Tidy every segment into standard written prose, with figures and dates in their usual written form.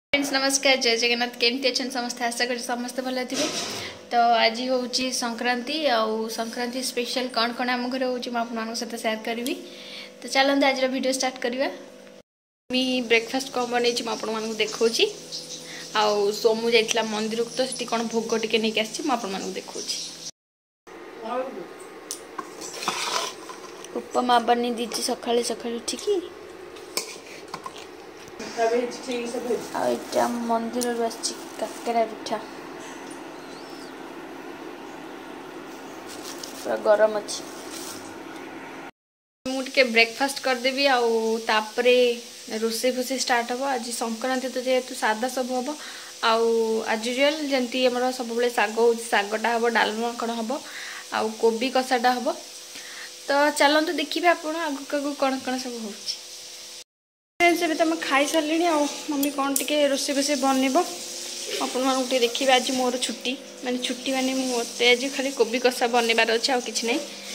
Friends नमस्कार जय जगन्नाथ केमती अच्छा समस्त आशा कर समस्त भल थे। तो आज हूँ संक्रांति आउ संक्रांति स्पेशल कौन कौन आम घर हो सहित सेयार करी। तो चलते आज वीडियो स्टार्ट करवा। ब्रेकफास्ट कौन बन मुझे देखा आउ सोमू जाइला मंदिर को तो सी कौन भोग टे नहीं आसी देखा। उपमा बनी दीजिए सकाଳେ सकाଳେ उठिकी मंदिर काकेरा पिठा पूरा गरम अच्छी मुझे ब्रेकफास्ट करदेवी आउे रोसे फुसे स्टार्ट हम। आज संक्रांति तो जेहेतु सादा सब हम आज यूजुअल जमती सब साग हो सागटा हम डालमा कौन हम आउ कोबी कषाटा हम। तो चलते देखिए आप आगू कौन कौन सब हो। तो मैं खाई सारे आ मम्मी कौन टे रोसे फोसे बनब आपे देखिए। आज मोर छुट्टी माने छुट्टी माने मत आज खाली कोबी कषा बनबार अच्छे आउ कि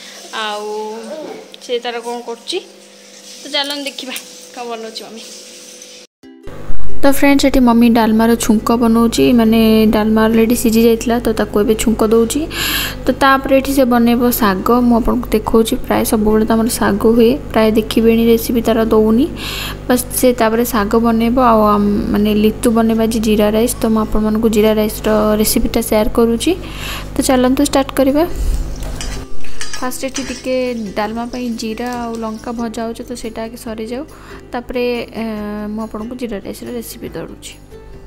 से तार कौन कर। तो चलो देखा कौन बनाऊँ मम्मी। तो फ्रेंड्स ये मम्मी डालमार छुंक बनाऊँगी माने डालमा अलरेडी सीझी जाइला तो ताको एबे छुंक दूची। तो तापर ये से बनइब साग मुझे देखा प्राय सब आम साग हुए प्राय देखिए रेसिपी तार दौनी बस से तापर साग बनइब आ माने लितु बनइब आज जीरा राइस। तो मुझे जीरा राइस रेसिपीटा शेयर करुँची। तो चलते स्टार्ट करवा। फास्ट ये टिके डालमा जीरा और लंका भजा हो तो सेटा आगे सरी जाऊ तापरे मुझे जीरा राइस रेसिपी दौड़ूँ।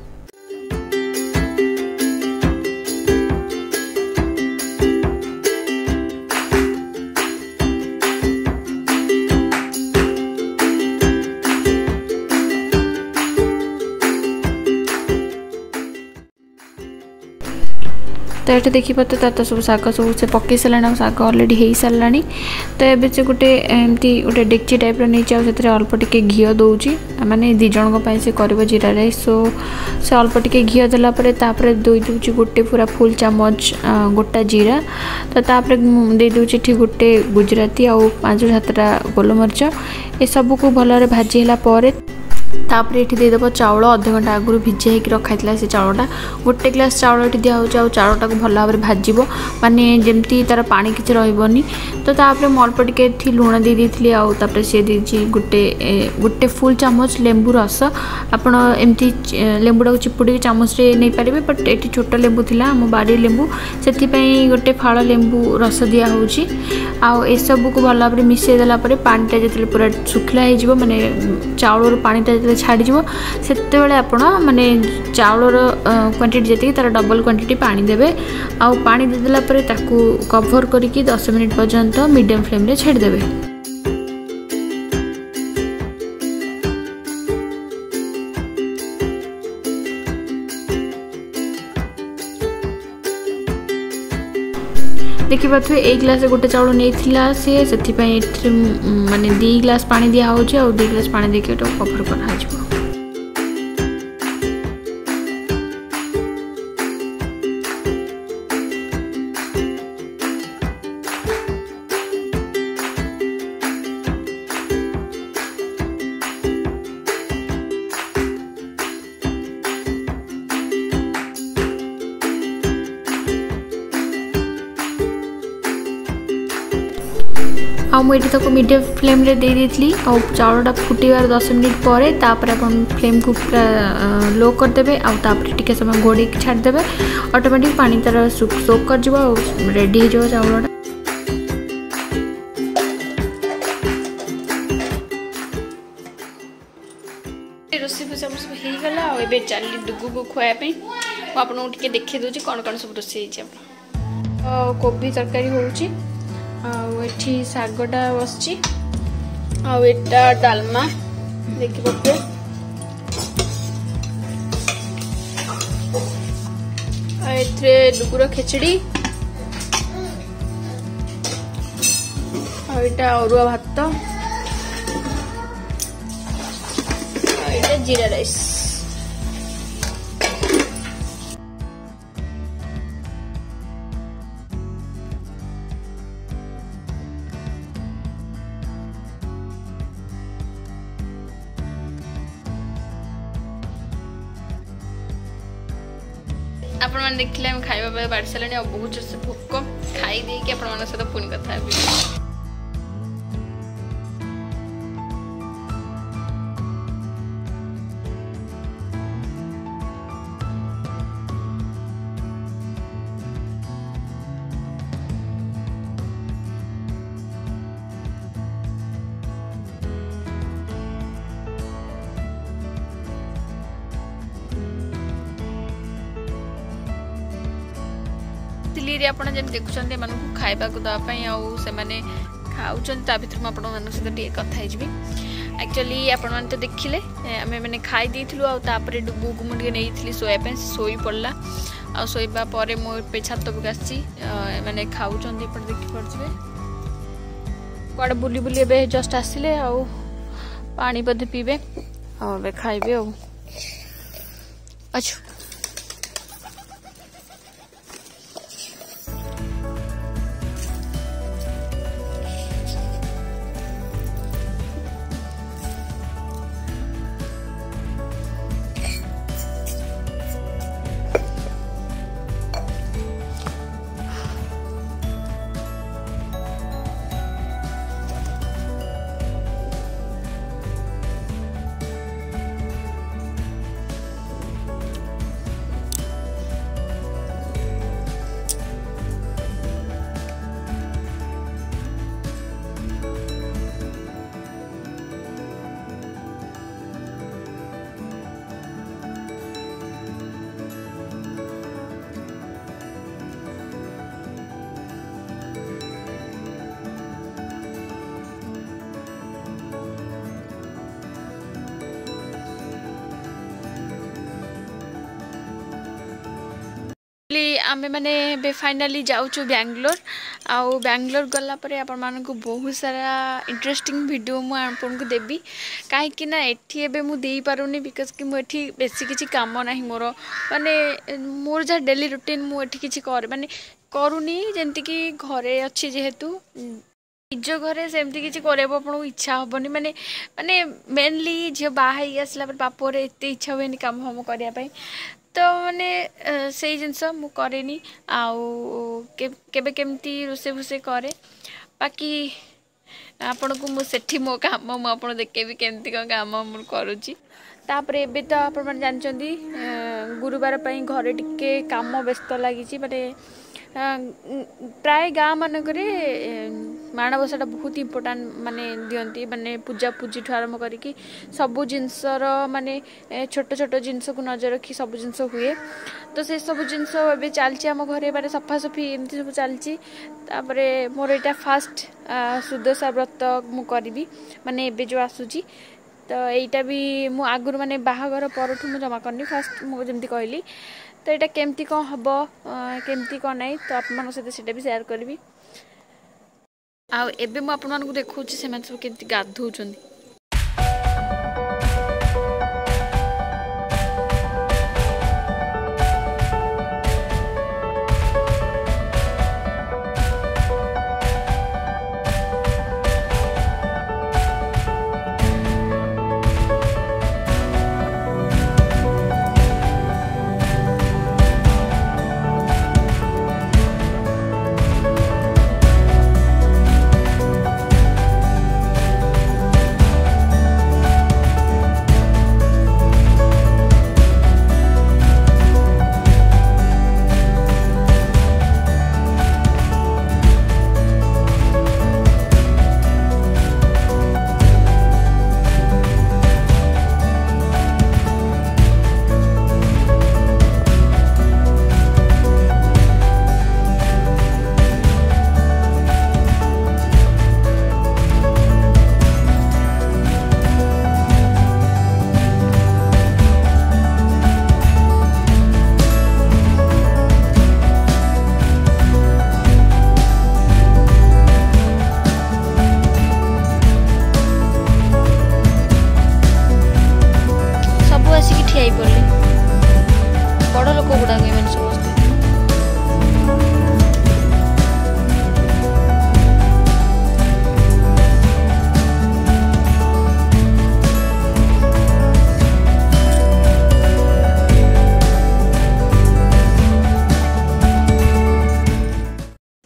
तो ये देखी पाते तो सब साग सब से पकई सारा साग अलरेडी हो सारा। तो ये से गोटे एमती गोटे डेक्ची टाइप नहीं अल्प टिके घी दौची माने दी जन से कर जीरा राइस। सो से अल्प टिके घी देलापर दे दूची गोटे पूरा फुल चामच गोटा जीरा। तो तापर दे दूची ठीक गोटे गुजराती आउ 5-7टा गोलमरीच ये सब को भल भाजी है। तापर ये देदेव चाउल अध घंटा आगु भिजे होकर रखाई से चाउलटा गोटे ग्लास चाउल ये दिखाई चाउलटा को भल भाव भाजब माने जमती तार पानी किसी रही। तो तापर अल्प टिके लुण दे दी आउे सी देती गोटे गोटे फुल चामच लेंबू रस आपड़ एमती लेंबूटा को चिपुड़ी चामच रे नहीं पारे बट ये छोट लेंबू थी आम बाड़ी लेंबू से गोटे फाड़ लेंबू रस दिहूँ आउ सब को भल भाव मिसई देलापर पानीटा जो पूरा शुखला हो माने चाउल पानीटा जो छाड़ से माने चाउलर क्वांटिटी जी तार डबल क्वांटिटी पानी देवे आउ पानी देदेला कवर करके 10 मिनिट पर्यंत मीडियम फ्लेम रे छाड़देवे। देखी पारे 1 ग्लास गोटे चाउल नहीं से माने 2 ग्लास पानी दिहूँ और 2 ग्लास पानी देखिए कवर कर। मुझे तक मीडियम फ्लेम रे दे दी और चाउलटा फुटार 10 मिनिट पर तापर फ्लेम को पूरा लो करदे आउे समय घोड़े छाड़देवे ऑटोमेटिक पानी तार सोक कर रेडी हो चाउलटा। रोसे फुसे सब होगला और चली डुगू को खुआई आपको टे देखी दूसरी कौन कौन सब रोसे कोबी तरकारी होची आठी सागटा बसची आटा डालमा देखी पारे डुगुर खेचड़ी आटा अरुआ भात जीरा राइस। आपण मैंने देखिले हम खाइबा पे बाड़ी सारे आ बहुत जोर से भोक खाई देकी आपण मान सहित पुणी कथा हेबी। दिल्ली आप देखुं एम खाइबा देवाई आने खाऊँ भर मुझे सहित कथा एक्चुअली आपण मैंने तो देखिले आम मैंने खाई आपर डुबू को मुझे नहीं शोवाई शोई पड़ा आ शोवा पर मुझे छात को आसी मैंने खाऊँ देखिपे कड़े बुली बुली ए जस्ट आसिले पानी बोधे पीबे आ खाइबे अच्छा आम मैंने फाइनाली जाऊँ बैंगलोर आउ बैंगलोर गलापर आपण मानक बहुत सारा इंटरेस्टिंग वीडियो मुझे देवी कहीं एटी एबे मु दे पारुनी बिकज कि मुझे बेसी किसी काम ना मोर माने मोर जहाँ डेली रूटीन मुझे किसी माने करूनी जमती कि घरे अच्छी जेहेतु निज घरे सेमती किसी करने इच्छा हेनी माने माने मेनली झील बाहर आसला बापर एत इच्छा हुए काम हम करने तो मैंने से जिनस मुझे केबे केमती रोसे भूसे करे बाकी आपण को मुझे मो काम मुझे देखेबी केमती कौन काम मुझे करुच्ची तापर एबे तो आप जानते गुरुवार पर घरे टिके काम व्यस्त लगी माने प्राय गाँ मानक माणबसाटा बहुत इम्पोर्टाट माने दियंती माने पूजा पूजी ठू आरंभ करी सबू जिनसर माने छोट छोट जिनस को नजर रखी सब जिनस हुए तो से सब जिनस ए चलती आम घरे माने सफासफी एमती सब चलती मोर यहाँ फास्ट सुदशा व्रत मुझे माने एबे जो आसूची तो यहीटा भी मु आगुर माने बाहागर परठू मु जमा करनी फास्ट मुझे कहली तो यहाँ केमती कौन हम केमती कौन ना तो आप सहित भी सेयार करी आबे मुझे देखा से सब केमती गाधौं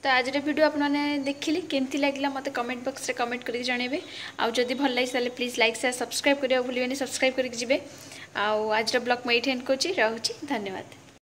तो आज वीडियो आपने देखिले केमती लगे मत कमेंट बॉक्स रे कमेंट करके जनइबे आउ जदि भल लगी प्लीज लाइक शेयर सब्सक्राइब करिया भूलिबेनी सब्सक्राइब करके जिबे आज ब्लॉग मैं एंड करछि रहउछि धन्यवाद।